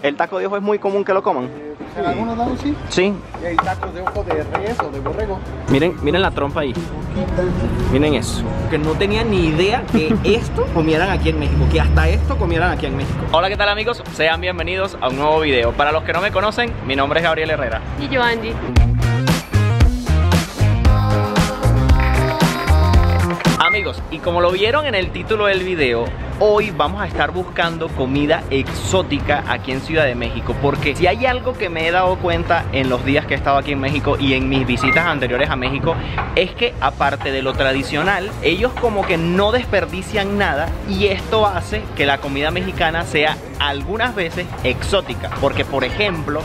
¿El taco de ojo es muy común que lo coman? En algunos lados sí. Sí. Y hay tacos de ojo de res o de borrego. Miren la trompa ahí. Miren eso. Que no tenía ni idea que esto comieran aquí en México. Que hasta esto comieran aquí en México. Hola, ¿qué tal, amigos? Sean bienvenidos a un nuevo video. Para los que no me conocen, mi nombre es Gabriel Herrera. Y yo, Angie. Amigos, y como lo vieron en el título del video, hoy vamos a estar buscando comida exótica aquí en Ciudad de México. Porque si hay algo que me he dado cuenta en los días que he estado aquí en México y en mis visitas anteriores a México, es que aparte de lo tradicional, ellos como que no desperdician nada. Y esto hace que la comida mexicana sea algunas veces exótica. Porque, por ejemplo,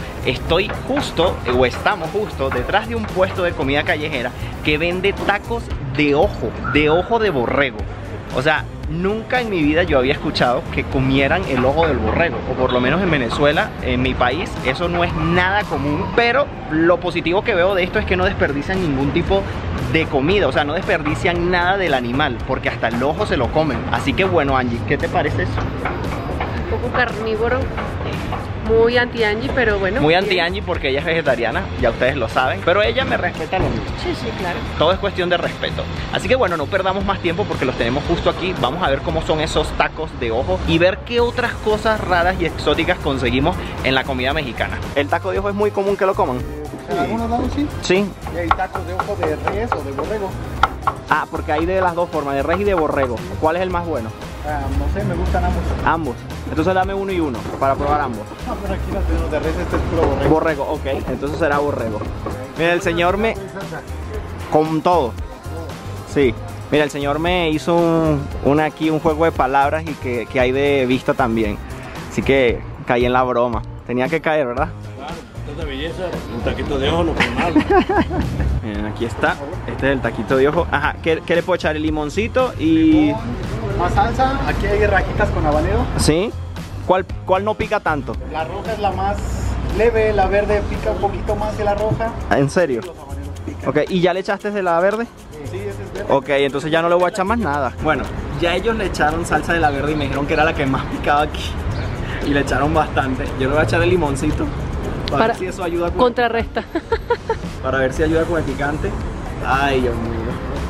estamos justo detrás de un puesto de comida callejera que vende tacos de ojo de borrego. O sea, nunca en mi vida yo había escuchado que comieran el ojo del borrego, o por lo menos en Venezuela, en mi país, eso no es nada común. Pero lo positivo que veo de esto es que no desperdician ningún tipo de comida, o sea, no desperdician nada del animal, porque hasta el ojo se lo comen. Así que bueno, Angie, ¿qué te parece eso? Un poco carnívoro, muy anti-Angie, pero bueno. Muy anti-Angie porque ella es vegetariana, ya ustedes lo saben, pero ella me respeta lo mismo. Sí, sí, claro. Todo es cuestión de respeto. Así que bueno, no perdamos más tiempo porque los tenemos justo aquí. Vamos a ver cómo son esos tacos de ojo y ver qué otras cosas raras y exóticas conseguimos en la comida mexicana. ¿El taco de ojo es muy común que lo coman? En algunos lados sí. Sí. Y hay tacos de ojo de res o de borrego. Ah, porque hay de las dos formas, de res y de borrego. ¿Cuál es el más bueno? No sé, me gustan ambos. Ambos. Entonces dame uno y uno para probar ambos. Ah, pero aquí no tenemos de res, este es puro borrego. Borrego, ok. Entonces será borrego. Mira, el señor me... Con todo. Sí. Mira, el señor me hizo un juego de palabras y que hay de vista también. Así que caí en la broma. Tenía que caer, ¿verdad? Claro, esto es de belleza, un taquito de ojo no fue mal. Miren, aquí está. Este es el taquito de ojo. Ajá, ¿qué le puedo echar? El limoncito y... Más salsa, aquí hay rajitas con habanero. ¿Sí? ¿Cuál no pica tanto? La roja es la más leve, la verde pica un poquito más que la roja. ¿En serio? Los habaneros pican. Ok, ¿y ya le echaste de la verde? Sí, ese es verde. Ok, entonces ya no le voy a echar más nada. Bueno, ya ellos le echaron salsa de la verde y me dijeron que era la que más picaba aquí. Y le echaron bastante. Yo le voy a echar el limoncito para ver si eso ayuda con... Contrarresta. Para ver si ayuda con el picante. Ay, Dios mío.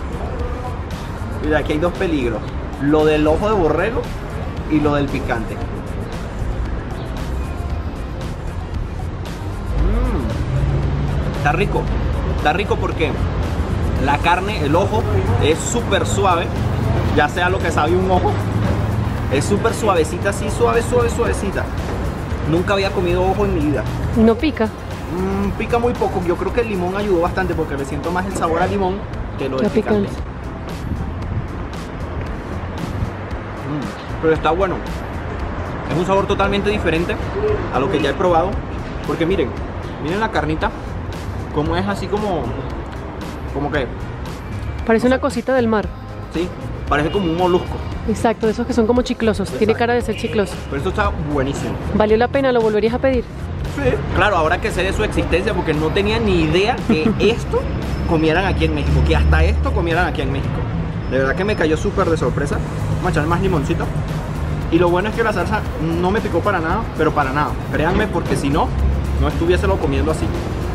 Mira, aquí hay dos peligros. Lo del ojo de borrego y lo del picante. Está rico. Está rico porque la carne, el ojo, es súper suave. Ya sea lo que sabe un ojo. Es súper suavecita, así, suavecita. Nunca había comido ojo en mi vida. No pica. Pica muy poco. Yo creo que el limón ayudó bastante porque le siento más el sabor al limón que lo del picante. Pero está bueno. Es un sabor totalmente diferente a lo que ya he probado. Porque miren la carnita. Como es así como que... Parece una cosita del mar. Sí, parece como un molusco. Exacto, de esos que son como chiclosos. Tiene cara de ser chicloso. Pero esto está buenísimo. ¿Valió la pena? ¿Lo volverías a pedir? Sí. Claro, ahora que sé de su existencia, porque no tenía ni idea que esto comieran aquí en México. Que hasta esto comieran aquí en México. De verdad que me cayó súper de sorpresa. Vamos a echar más limoncito. Y lo bueno es que la salsa no me picó para nada, pero para nada. Créanme, porque si no estuviéselo comiendo así.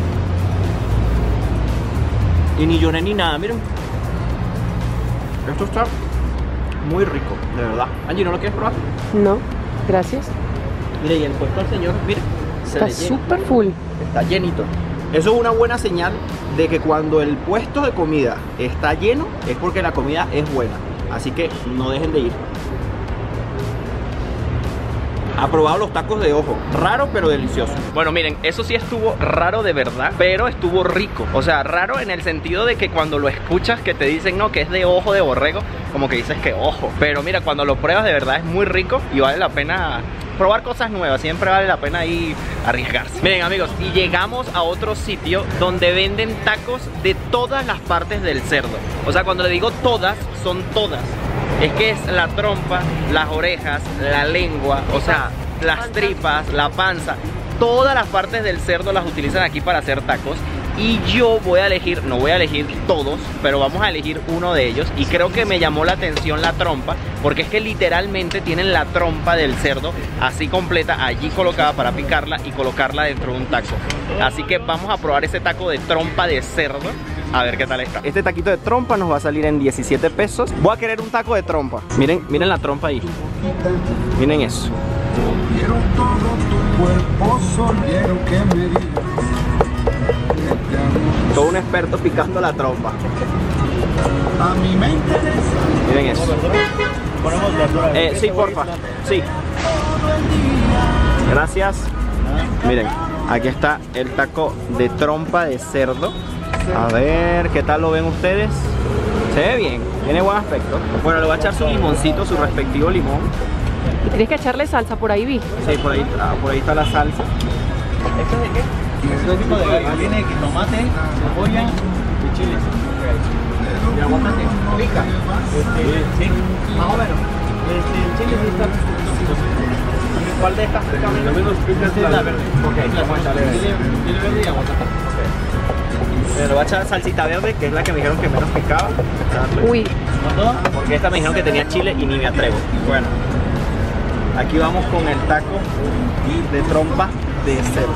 Y ni lloré ni nada, miren. Esto está muy rico, de verdad. Angie, ¿no lo quieres probar? No, gracias. Mire, y el puesto al señor, mire, Está súper full. está llenito. Eso es una buena señal de que cuando el puesto de comida está lleno es porque la comida es buena. Así que no dejen de ir. Ha probado los tacos de ojo. Raro pero delicioso. Bueno, miren, eso sí estuvo raro de verdad, pero estuvo rico. O sea, raro en el sentido de que cuando lo escuchas que te dicen no, que es de ojo de borrego, como que dices que ojo. Pero mira, cuando lo pruebas de verdad es muy rico y vale la pena probar cosas nuevas. Siempre vale la pena ahí arriesgarse. Miren, amigos, y llegamos a otro sitio donde venden tacos de todas las partes del cerdo. O sea, cuando le digo todas, son todas. Es que es la trompa, las orejas, la lengua, o sea, las tripas, la panza. Todas las partes del cerdo las utilizan aquí para hacer tacos. y yo voy a elegir, no voy a elegir todos, pero vamos a elegir uno de ellos. Y creo que me llamó la atención la trompa, porque es que literalmente tienen la trompa del cerdo así completa allí colocada para picarla y colocarla dentro de un taco. Así que vamos a probar ese taco de trompa de cerdo, a ver qué tal está. Este taquito de trompa nos va a salir en 17 pesos. Voy a querer un taco de trompa. Miren, miren la trompa ahí. Miren eso. Quiero todo tu cuerpo, solo quiero que me digas. Todo un experto picando la trompa. A mí me interesa. Miren eso. Ponemos verdura. Sí, porfa. Sí. Gracias. Miren, aquí está el taco de trompa de cerdo. A ver, ¿qué tal lo ven ustedes? Se ve bien, tiene buen aspecto. Bueno, le voy a echar su limoncito, su respectivo limón. Y tienes que echarle salsa por ahí, vi. Sí, por ahí está la salsa. ¿Esto es de qué? Es un tipo de gallo. Viene tomate, cebolla y chiles. ¿Y aguacate? ¿Pica? Sí, más o menos. El chile sí está. ¿Cuál de estas pica menos? Lo menos pica es La verde. Ok, vamos a echarle chile verde y aguacate. Le voy a echar salsita verde, que es la que me dijeron que menos picaba. Uy, Porque esta me dijeron que tenía chile y ni me atrevo. Bueno, aquí vamos con el taco de trompa de cerdo.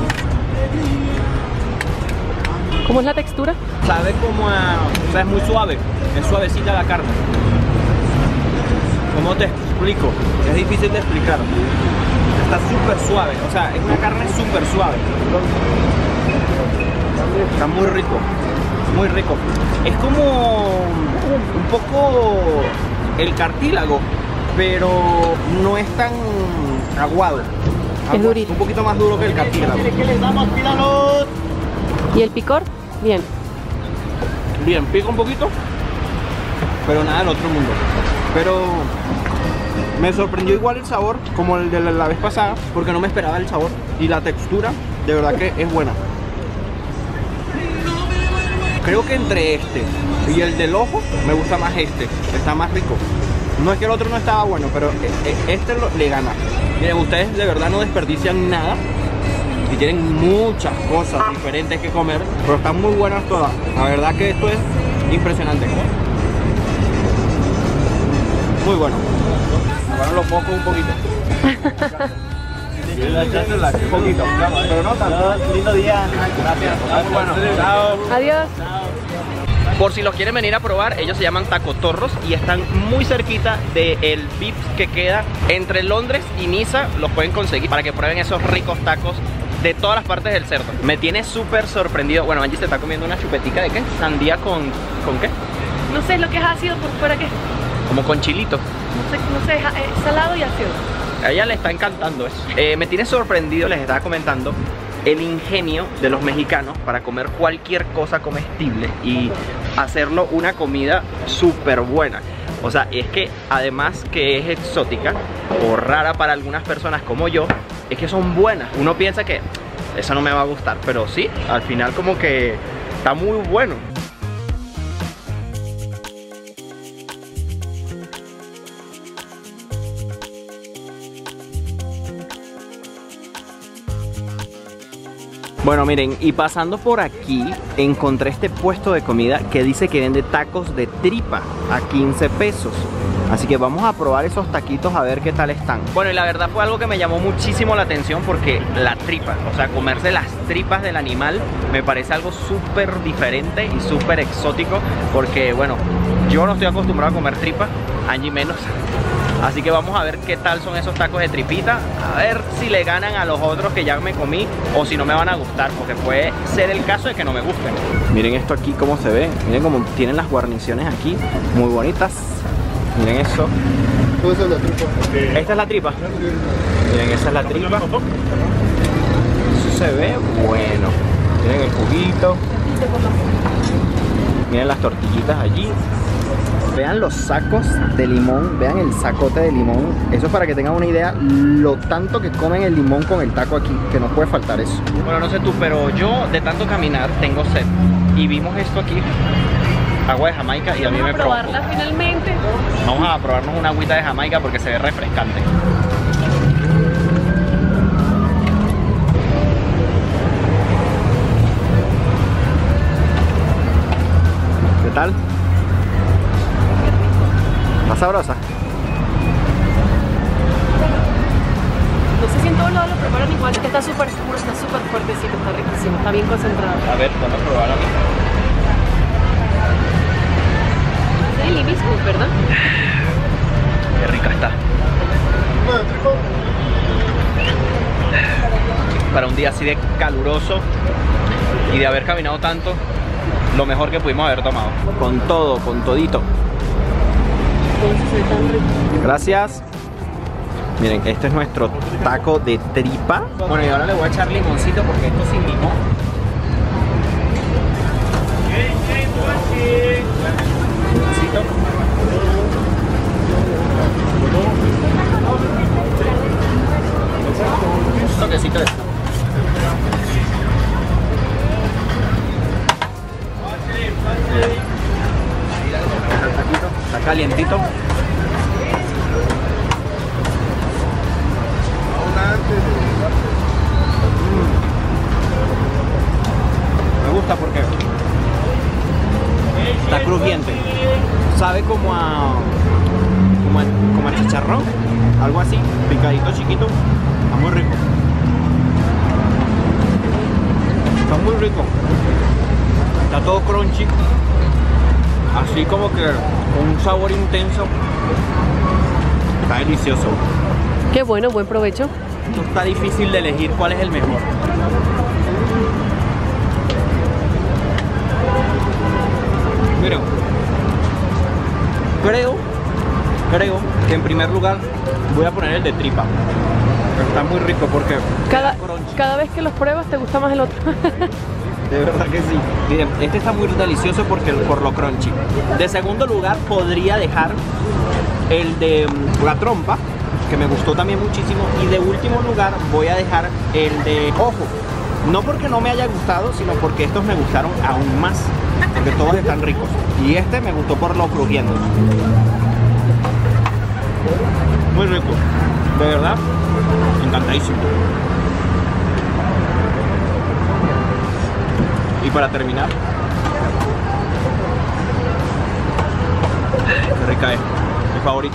¿cómo es la textura? Sabe como a... O sea, es muy suave. Es suavecita la carne. ¿Cómo te explico? Es difícil de explicar. Está súper suave. O sea, es una carne súper suave. Está muy rico. Muy rico. Es como un poco el cartílago, pero no es tan aguado. Es durito. Un poquito más duro que el cartílago. ¿Qué les damos? ¡Pídalos! ¿Y el picor? Bien. Bien, pica un poquito, pero nada del otro mundo. Pero me sorprendió igual el sabor como el de la vez pasada, porque no me esperaba el sabor. Y la textura, de verdad que es buena. Creo que entre este y el del ojo, me gusta más este. Está más rico. No es que el otro no estaba bueno, pero este le gana. Miren, ustedes de verdad no desperdician nada. Y tienen muchas cosas diferentes que comer, pero están muy buenas todas. La verdad que esto es impresionante. Muy bueno. Ahora lo mojo un poquito. Un poquito, pero no tanto. Lindo día. Gracias. Muy bueno. Chao. Adiós. Por si los quieren venir a probar, ellos se llaman Taco Torros y están muy cerquita del Vips que queda entre Londres y Niza. Los pueden conseguir para que prueben esos ricos tacos de todas las partes del cerdo. Me tiene súper sorprendido. Bueno, Angie se está comiendo una chupetica de ¿qué? Sandía con ¿qué? No sé lo que es ácido por fuera, ¿qué? Como con chilito. No sé, es salado y ácido. A ella le está encantando eso. Me tiene sorprendido, les estaba comentando, el ingenio de los mexicanos para comer cualquier cosa comestible y hacerlo una comida súper buena. O sea, es que además que es exótica o rara para algunas personas como yo, es que son buenas. Uno piensa que eso no me va a gustar, pero sí, al final como que está muy bueno. Bueno, miren, y pasando por aquí encontré este puesto de comida que dice que vende tacos de tripa a 15 pesos. Así que vamos a probar esos taquitos a ver qué tal están. Bueno, y la verdad fue algo que me llamó muchísimo la atención porque la tripa, o sea, comerse las tripas del animal me parece algo súper diferente y súper exótico. Porque, bueno, yo no estoy acostumbrado a comer tripa, Angie menos. Así que vamos a ver qué tal son esos tacos de tripita. A ver si le ganan a los otros que ya me comí o si no me van a gustar, porque puede ser el caso de que no me gusten. Miren esto aquí cómo se ve. Miren cómo tienen las guarniciones aquí, muy bonitas. Miren eso. Esa es la tripa. Esta es la tripa. Miren, esa es la tripa. Eso se ve bueno. Miren el juguito. Miren las tortillitas allí. Vean los sacos de limón, vean el sacote de limón. Eso es para que tengan una idea lo tanto que comen el limón con el taco aquí, que no puede faltar eso. Bueno, no sé tú, pero yo de tanto caminar tengo sed. Y vimos esto aquí, agua de Jamaica, y a mí me provocó. Vamos a probarla finalmente. Vamos a probarnos una agüita de Jamaica porque se ve refrescante. sabrosa? No sé si en todos lados lo preparan igual, que está súper puro, está súper fuertecito, está riquísimo, está bien concentrado. A ver, vamos a probar a mí. Es el hibiscus, ¿verdad? Qué rica está. Para un día así de caluroso y de haber caminado tanto, lo mejor que pudimos haber tomado. Con todo, con todito. Gracias. Miren, este es nuestro taco de tripa. Bueno, y ahora le voy a echar limoncito porque esto sin limón. Limoncito. Un toquecito de esto. Está calientito. Me gusta porque está crujiente. Sabe como a chicharrón, algo así, picadito chiquito. Está muy rico. Está muy rico. Está todo crunchy. Así como que con un sabor intenso. Está delicioso. Qué bueno, buen provecho. Esto está difícil de elegir cuál es el mejor. Miren, creo que en primer lugar voy a poner el de tripa. Está muy rico porque cada vez que los pruebas te gusta más el otro. De verdad que sí. Miren, este está muy delicioso por lo crunchy. De segundo lugar podría dejar el de la trompa, que me gustó también muchísimo. Y de último lugar voy a dejar el de ojo. No porque no me haya gustado, sino porque estos me gustaron aún más. Porque todos están ricos. Y este me gustó por lo crujiente. Muy rico. De verdad, encantadísimo. Y para terminar, qué rica es, mi favorita.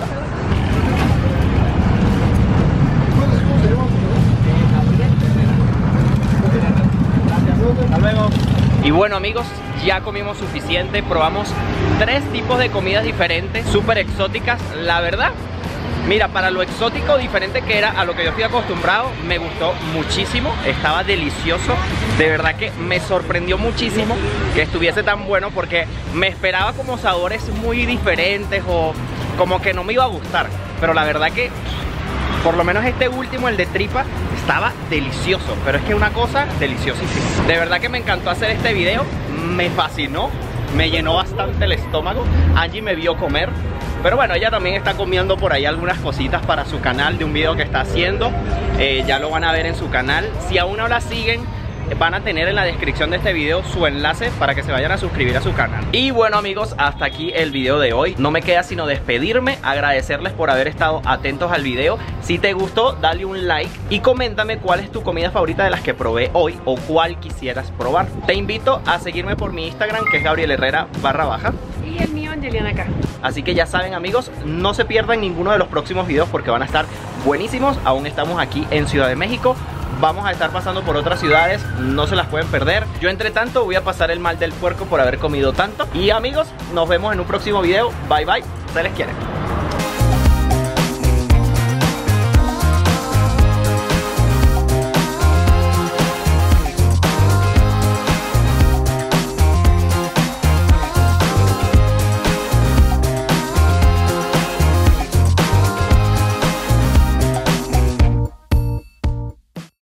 Hasta luego. Y bueno amigos, ya comimos suficiente, probamos 3 tipos de comidas diferentes, súper exóticas, la verdad. Mira, para lo exótico diferente que era a lo que yo estoy acostumbrado, me gustó muchísimo, estaba delicioso. De verdad que me sorprendió muchísimo que estuviese tan bueno porque me esperaba como sabores muy diferentes o como que no me iba a gustar. Pero la verdad que, por lo menos este último, el de tripa, estaba delicioso. Pero es que una cosa deliciosísima. De verdad que me encantó hacer este video, me fascinó, me llenó bastante el estómago. Angie me vio comer. Pero bueno, ella también está comiendo por ahí algunas cositas para su canal de un video que está haciendo. Ya lo van a ver en su canal. Si aún no la siguen, van a tener en la descripción de este video su enlace para que se vayan a suscribir a su canal. Y bueno amigos, hasta aquí el video de hoy. No me queda sino despedirme, agradecerles por haber estado atentos al video. Si te gustó, dale un like y coméntame cuál es tu comida favorita de las que probé hoy o cuál quisieras probar. Te invito a seguirme por mi Instagram, que es Gabriel Herrera _. Y el mío, Angeliana acá. Así que ya saben amigos, no se pierdan ninguno de los próximos videos porque van a estar buenísimos. Aún estamos aquí en Ciudad de México. Vamos a estar pasando por otras ciudades, no se las pueden perder. Yo entre tanto voy a pasar el mal del puerco por haber comido tanto. Y amigos, nos vemos en un próximo video. Bye bye, se les quiere.